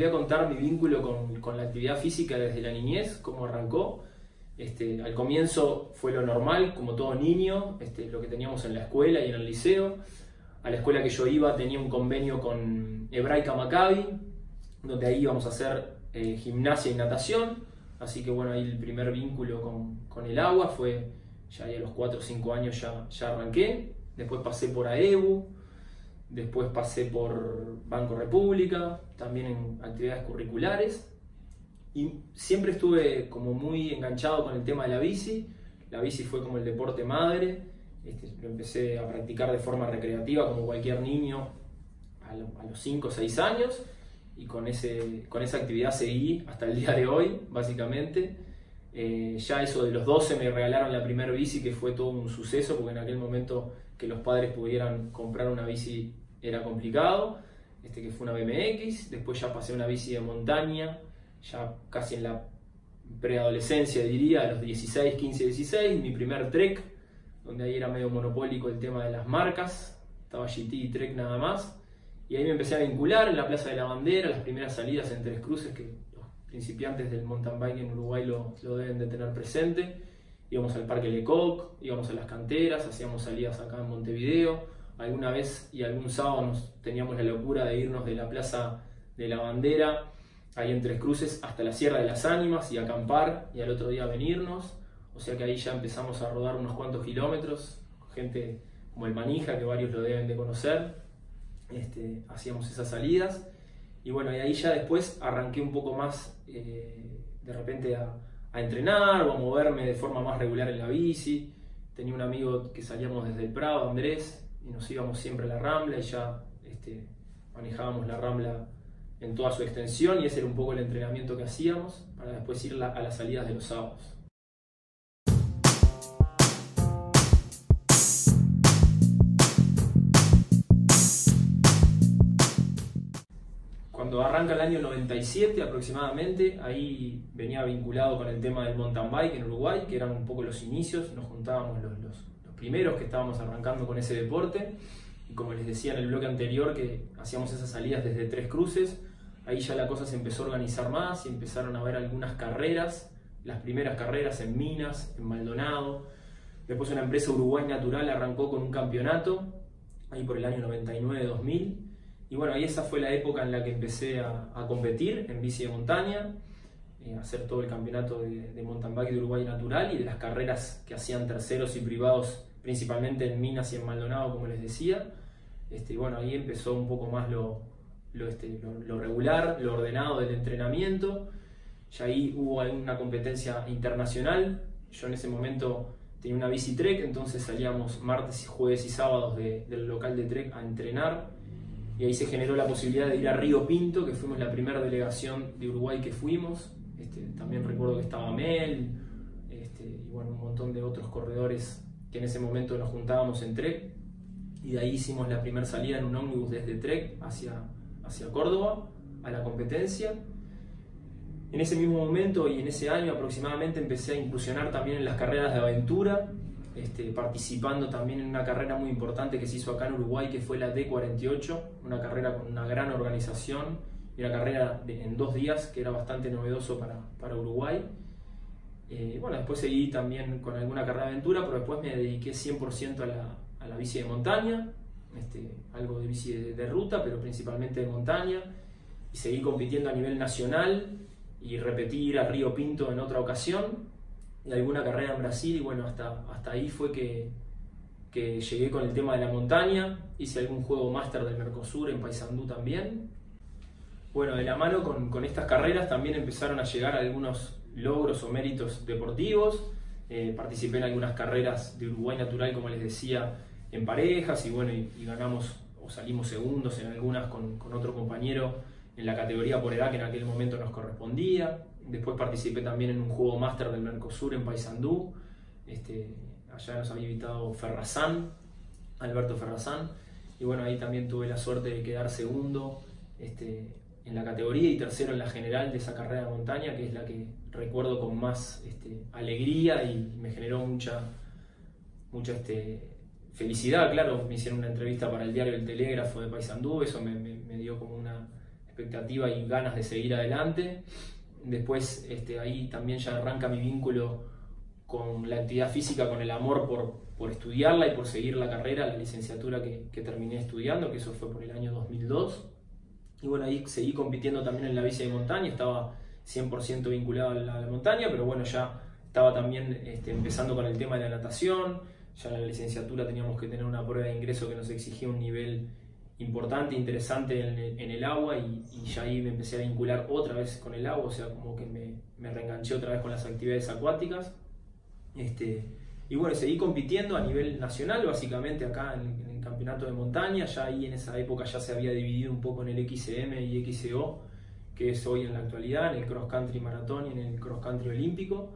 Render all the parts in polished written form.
voy a contar mi vínculo con la actividad física desde la niñez, cómo arrancó. Al comienzo fue lo normal, como todo niño, lo que teníamos en la escuela y en el liceo. A la escuela que yo iba tenía un convenio con Hebraica Maccabi, donde ahí íbamos a hacer gimnasia y natación. Así que bueno, ahí el primer vínculo con el agua fue, ya ahí a los 4 o 5 años ya arranqué. Después pasé por AEBU, después pasé por Banco República, también en actividades curriculares. Y siempre estuve como muy enganchado con el tema de la bici. La bici fue como el deporte madre. Lo empecé a practicar de forma recreativa como cualquier niño a los 5 o 6 años. Y con esa actividad seguí hasta el día de hoy, básicamente. Ya eso de los 12 me regalaron la primera bici, que fue todo un suceso, porque en aquel momento que los padres pudieran comprar una bici era complicado. Que fue una BMX. Después ya pasé a una bici de montaña, ya casi en la preadolescencia, diría, a los 16, 15, 16, mi primer Trek, donde ahí era medio monopólico el tema de las marcas, estaba GT y Trek nada más, y ahí me empecé a vincular en la Plaza de la Bandera, las primeras salidas en Tres Cruces, que los principiantes del mountain bike en Uruguay lo deben de tener presente. Íbamos al Parque Lecoq, íbamos a las canteras, hacíamos salidas acá en Montevideo. Alguna vez y algún sábado teníamos la locura de irnos de la Plaza de la Bandera, ahí en Tres Cruces, hasta la Sierra de las Ánimas y acampar, y al otro día venirnos. O sea que ahí ya empezamos a rodar unos cuantos kilómetros, gente como el Manija, que varios lo deben de conocer. Hacíamos esas salidas, y bueno, y ahí ya después arranqué un poco más de repente a entrenar o a moverme de forma más regular en la bici. Tenía un amigo que salíamos desde el Prado, Andrés, y nos íbamos siempre a la Rambla, y ya manejábamos la Rambla en toda su extensión, y ese era un poco el entrenamiento que hacíamos para después ir a las salidas de los sábados. Cuando arranca el año 97 aproximadamente, ahí venía vinculado con el tema del mountain bike en Uruguay, que eran un poco los inicios. Nos juntábamos los primeros que estábamos arrancando con ese deporte, y como les decía en el bloque anterior, que hacíamos esas salidas desde Tres Cruces. Ahí ya la cosa se empezó a organizar más y empezaron a haber algunas carreras, las primeras carreras en Minas, en Maldonado. Después una empresa Uruguay Natural arrancó con un campeonato, ahí por el año 99-2000. Y bueno, ahí esa fue la época en la que empecé a competir en bici de montaña, a hacer todo el campeonato de mountain bike de Uruguay Natural, y de las carreras que hacían terceros y privados, principalmente en Minas y en Maldonado, como les decía. Y bueno, ahí empezó un poco más lo regular, lo ordenado del entrenamiento. Ya ahí hubo alguna competencia internacional. Yo en ese momento tenía una bici Trek, entonces salíamos martes, jueves y sábados del local de Trek a entrenar, y ahí se generó la posibilidad de ir a Río Pinto, que fuimos la primera delegación de Uruguay que fuimos. También recuerdo que estaba Mel, y bueno, un montón de otros corredores que en ese momento nos juntábamos en Trek, y de ahí hicimos la primera salida en un ómnibus desde Trek hacia Córdoba, a la competencia. En ese mismo momento y en ese año aproximadamente empecé a incursionar también en las carreras de aventura, participando también en una carrera muy importante que se hizo acá en Uruguay, que fue la D48, una carrera con una gran organización, y una carrera en 2 días, que era bastante novedoso para Uruguay. Bueno, después seguí también con alguna carrera de aventura, pero después me dediqué 100% a la bici de montaña, algo de bici de ruta, pero principalmente de montaña, y seguí compitiendo a nivel nacional, y repetí ir a Río Pinto en otra ocasión, y alguna carrera en Brasil. Y bueno, hasta ahí fue que llegué con el tema de la montaña. Hice algún juego máster del Mercosur en Paysandú también. Bueno, de la mano con estas carreras también empezaron a llegar algunos logros o méritos deportivos. Participé en algunas carreras de Uruguay Natural, como les decía, en parejas, y bueno, y ganamos o salimos segundos en algunas con otro compañero en la categoría por edad que en aquel momento nos correspondía. Después participé también en un juego máster del Mercosur en Paysandú. Allá nos había invitado Alberto Ferrazán, y bueno, ahí también tuve la suerte de quedar segundo en la categoría y tercero en la general de esa carrera de montaña, que es la que recuerdo con más alegría, y me generó mucha felicidad. Claro, me hicieron una entrevista para el diario El Telégrafo de Paysandú, eso me dio como una expectativa y ganas de seguir adelante. Después ahí también ya arranca mi vínculo con la actividad física, con el amor por estudiarla y por seguir la carrera, la licenciatura que terminé estudiando, que eso fue por el año 2002. Y bueno, ahí seguí compitiendo también en la bici de montaña, estaba 100% vinculado a la montaña, pero bueno, ya estaba también empezando con el tema de la natación. Ya en la licenciatura teníamos que tener una prueba de ingreso que nos exigía un nivel importante, interesante en el agua, y ya ahí me empecé a vincular otra vez con el agua, o sea, como que me reenganché otra vez con las actividades acuáticas. Y bueno, seguí compitiendo a nivel nacional, básicamente acá en el campeonato de montaña. Ya ahí en esa época ya se había dividido un poco en el XCM y XCO, que es hoy en la actualidad, en el cross country maratón y en el cross country olímpico.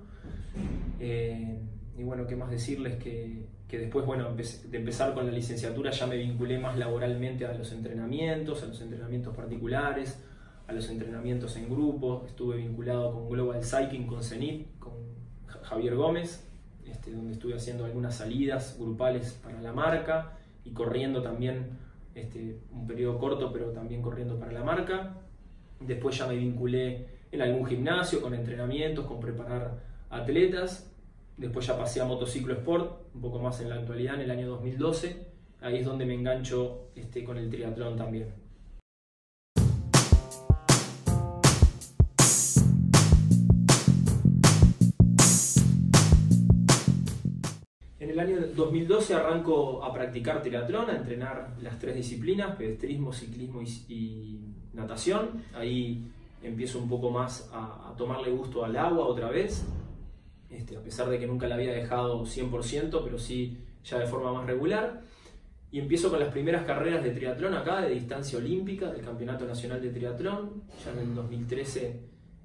Y bueno, qué más decirles que después, bueno, de empezar con la licenciatura ya me vinculé más laboralmente a los entrenamientos particulares, a los entrenamientos en grupo. Estuve vinculado con Global Cycling, con Zenit, con Javier Gómez, donde estuve haciendo algunas salidas grupales para la marca y corriendo también un periodo corto, pero también corriendo para la marca. Después ya me vinculé en algún gimnasio con entrenamientos, con preparar atletas. Después ya pasé a motociclo sport, un poco más en la actualidad, en el año 2012. Ahí es donde me engancho con el triatlón también. En el año 2012 arranco a practicar triatlón, a entrenar las 3 disciplinas: pedestrismo, ciclismo y natación. Ahí empiezo un poco más a tomarle gusto al agua otra vez. A pesar de que nunca la había dejado 100%, pero sí ya de forma más regular. Y empiezo con las primeras carreras de triatlón acá, de distancia olímpica, del Campeonato Nacional de Triatlón. Ya en el 2013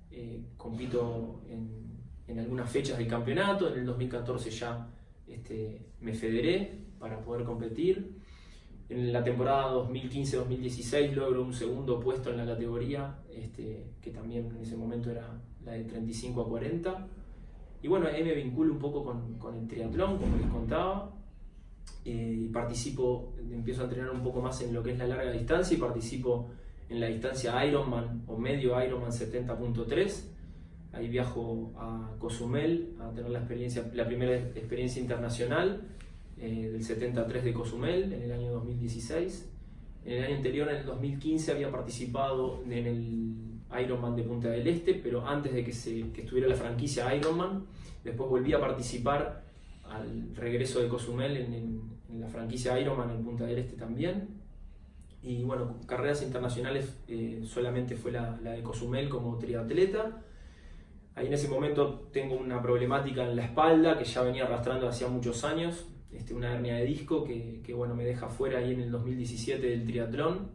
compito en algunas fechas del campeonato. En el 2014 ya me federé para poder competir. En la temporada 2015-2016 logro un segundo puesto en la categoría, que también en ese momento era la de 35 a 40. Y bueno, ahí me vinculo un poco con el triatlón, como les contaba, y empiezo a entrenar un poco más en lo que es la larga distancia, y participo en la distancia Ironman o medio Ironman 70.3. Ahí viajo a Cozumel a tener la primera experiencia internacional del 73 de Cozumel en el año 2016. En el año anterior, en el 2015, había participado en el Ironman de Punta del Este, pero antes de que estuviera la franquicia Ironman. Después volví a participar al regreso de Cozumel en la franquicia Ironman en Punta del Este también. Y bueno, carreras internacionales solamente fue la de Cozumel como triatleta. Ahí en ese momento tengo una problemática en la espalda que ya venía arrastrando hacía muchos años, una hernia de disco que bueno, me deja fuera ahí en el 2017 del triatlón.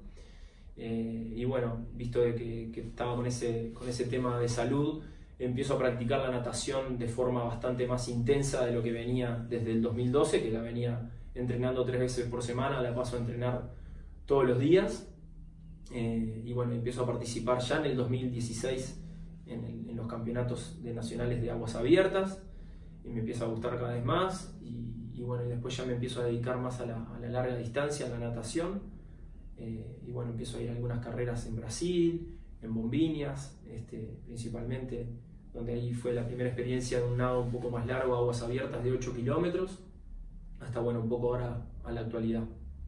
Y bueno, visto de que estaba con ese tema de salud, empiezo a practicar la natación de forma bastante más intensa de lo que venía desde el 2012, que la venía entrenando 3 veces por semana, la paso a entrenar todos los días. Y bueno, empiezo a participar ya en el 2016 en los campeonatos nacionales de aguas abiertas, y me empieza a gustar cada vez más. Y bueno, y después ya me empiezo a dedicar más a la larga distancia, a la natación. Y bueno, empiezo a ir a algunas carreras en Brasil, en Bombiñas, principalmente, donde ahí fue la primera experiencia de un nado un poco más largo, aguas abiertas de 8 kilómetros, hasta bueno, un poco ahora a la actualidad.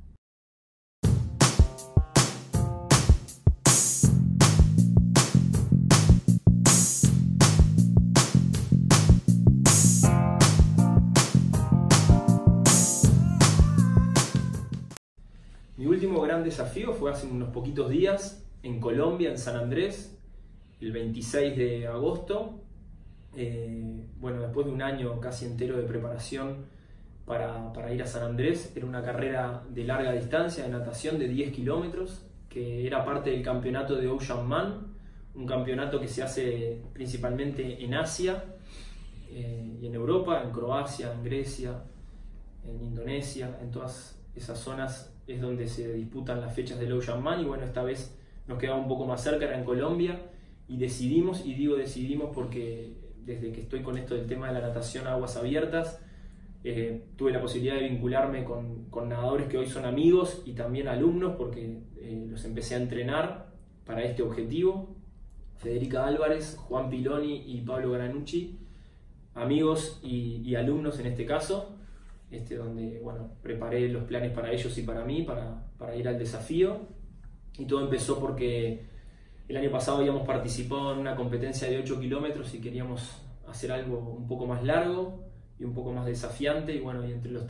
Mi último gran desafío fue hace unos poquitos días en Colombia, en San Andrés, el 26 de agosto. Bueno, después de un año casi entero de preparación para ir a San Andrés, era una carrera de larga distancia, de natación de 10 kilómetros, que era parte del campeonato de Ocean Man, un campeonato que se hace principalmente en Asia y en Europa, en Croacia, en Grecia, en Indonesia, en todas esas zonas es donde se disputan las fechas del Ocean Man. Y bueno, esta vez nos quedaba un poco más cerca, era en Colombia, y decidimos, y digo decidimos porque desde que estoy con esto del tema de la natación a aguas abiertas, tuve la posibilidad de vincularme con nadadores que hoy son amigos y también alumnos, porque los empecé a entrenar para este objetivo. Federica Álvarez, Juan Piloni y Pablo Granucci, amigos y alumnos en este caso, donde bueno, preparé los planes para ellos y para mí, para ir al desafío. Y todo empezó porque el año pasado habíamos participado en una competencia de 8 kilómetros y queríamos hacer algo un poco más largo y un poco más desafiante, y bueno, y entre los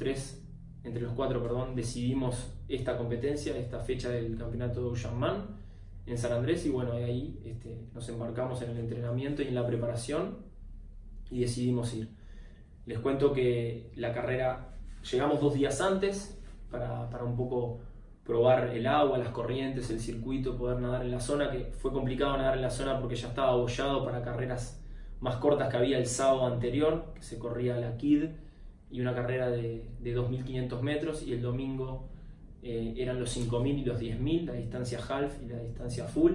cuatro, decidimos esta competencia, esta fecha del campeonato de Oceanman en San Andrés, y bueno, ahí nos embarcamos en el entrenamiento y en la preparación y decidimos ir. Les cuento que la carrera, llegamos 2 días antes para un poco probar el agua, las corrientes, el circuito, poder nadar en la zona, que fue complicado nadar en la zona porque ya estaba abollado para carreras más cortas que había el sábado anterior, que se corría la KID y una carrera de 2.500 metros, y el domingo eran los 5.000 y los 10.000, la distancia half y la distancia full.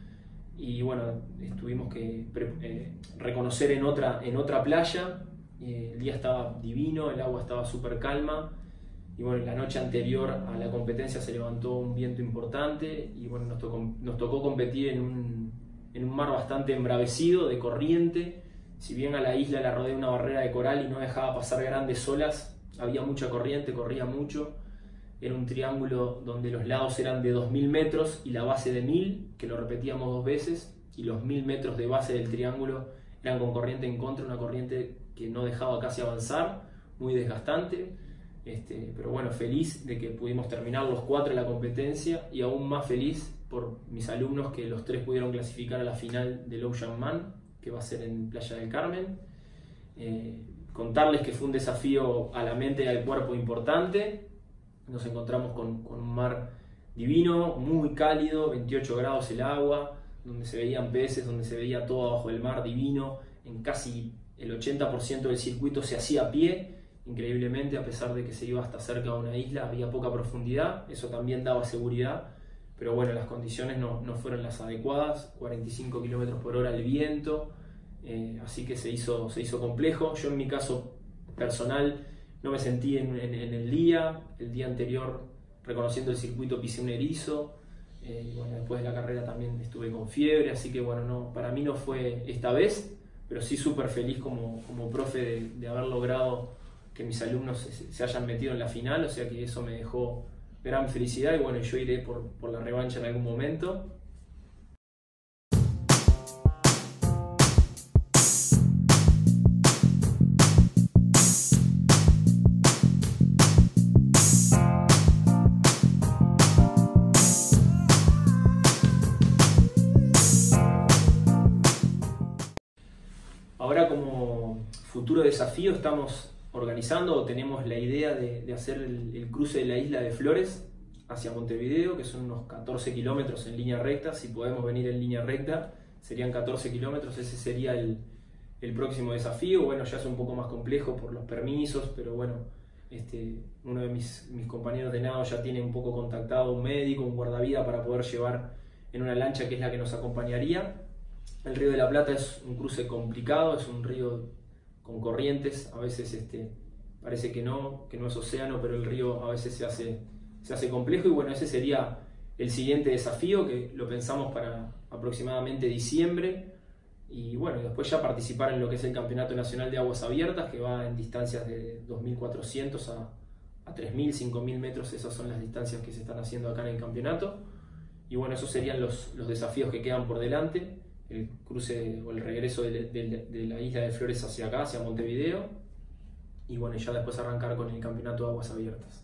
Y bueno, tuvimos que reconocer en otra playa. El día estaba divino, el agua estaba súper calma, y bueno, la noche anterior a la competencia se levantó un viento importante y bueno, nos tocó competir en un mar bastante embravecido, de corriente. Si bien a la isla la rodea una barrera de coral y no dejaba pasar grandes olas, había mucha corriente, corría mucho. Era un triángulo donde los lados eran de 2.000 metros y la base de 1.000, que lo repetíamos 2 veces, y los 1.000 metros de base del triángulo eran con corriente en contra, una corriente que no dejaba casi avanzar, muy desgastante. Pero bueno, feliz de que pudimos terminar los 4 en la competencia, y aún más feliz por mis alumnos, que los 3 pudieron clasificar a la final del Oceanman, que va a ser en Playa del Carmen. Contarles que fue un desafío a la mente y al cuerpo importante. Nos encontramos con un mar divino, muy cálido, 28 grados el agua, donde se veían peces, donde se veía todo abajo del mar, divino. En casi el 80% del circuito se hacía a pie, increíblemente, a pesar de que se iba hasta cerca de una isla, había poca profundidad, eso también daba seguridad, pero bueno, las condiciones no fueron las adecuadas, 45 km por hora el viento, así que se hizo complejo. Yo en mi caso personal no me sentí en el día anterior, reconociendo el circuito, pisé un erizo, y bueno, después de la carrera también estuve con fiebre, así que bueno, para mí no fue esta vez, pero sí súper feliz como profe de haber logrado que mis alumnos se hayan metido en la final, o sea que eso me dejó gran felicidad, y bueno, yo iré por la revancha en algún momento. Ahora, como futuro desafío, estamos organizando, o tenemos la idea de hacer el cruce de la isla de Flores hacia Montevideo, que son unos 14 kilómetros en línea recta. Si podemos venir en línea recta, serían 14 kilómetros, ese sería el próximo desafío. Bueno, ya es un poco más complejo por los permisos, pero bueno, uno de mis compañeros de nado ya tiene un poco contactado un médico, un guardavida, para poder llevar en una lancha que es la que nos acompañaría. El Río de la Plata es un cruce complicado, es un río con corrientes, a veces parece que no es océano, pero el río a veces se hace complejo, y bueno, ese sería el siguiente desafío, que lo pensamos para aproximadamente diciembre, y bueno, después ya participar en lo que es el Campeonato Nacional de Aguas Abiertas, que va en distancias de 2.400 a 3.000, 5.000 metros. Esas son las distancias que se están haciendo acá en el campeonato, y bueno, esos serían los desafíos que quedan por delante: el cruce o el regreso de la isla de Flores hacia acá, hacia Montevideo, y bueno, ya después arrancar con el Campeonato de Aguas Abiertas.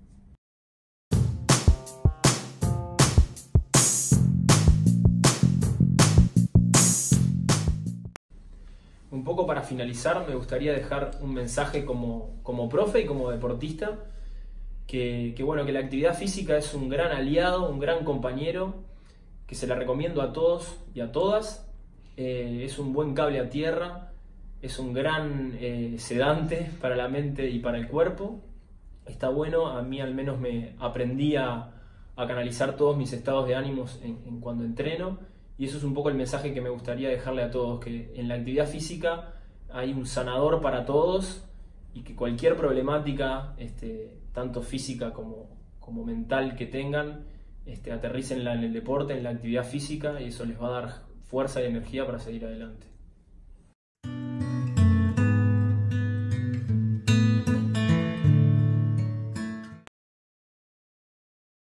Un poco para finalizar, me gustaría dejar un mensaje como profe y como deportista, que bueno, que la actividad física es un gran aliado, un gran compañero, que se la recomiendo a todos y a todas. Es un buen cable a tierra, es un gran sedante para la mente y para el cuerpo. Está bueno, a mí al menos me aprendí a canalizar todos mis estados de ánimos en cuando entreno, y eso es un poco el mensaje que me gustaría dejarle a todos, que en la actividad física hay un sanador para todos, y que cualquier problemática, tanto física como mental que tengan, aterricen en el deporte, en la actividad física, y eso les va a dar fuerza y energía para seguir adelante.